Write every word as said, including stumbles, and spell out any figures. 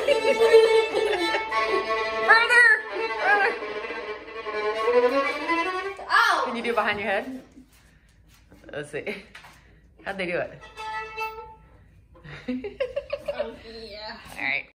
Further! Further! Ow! Can you do it behind your head? Let's see. How'd they do it? Um, yeah. All right.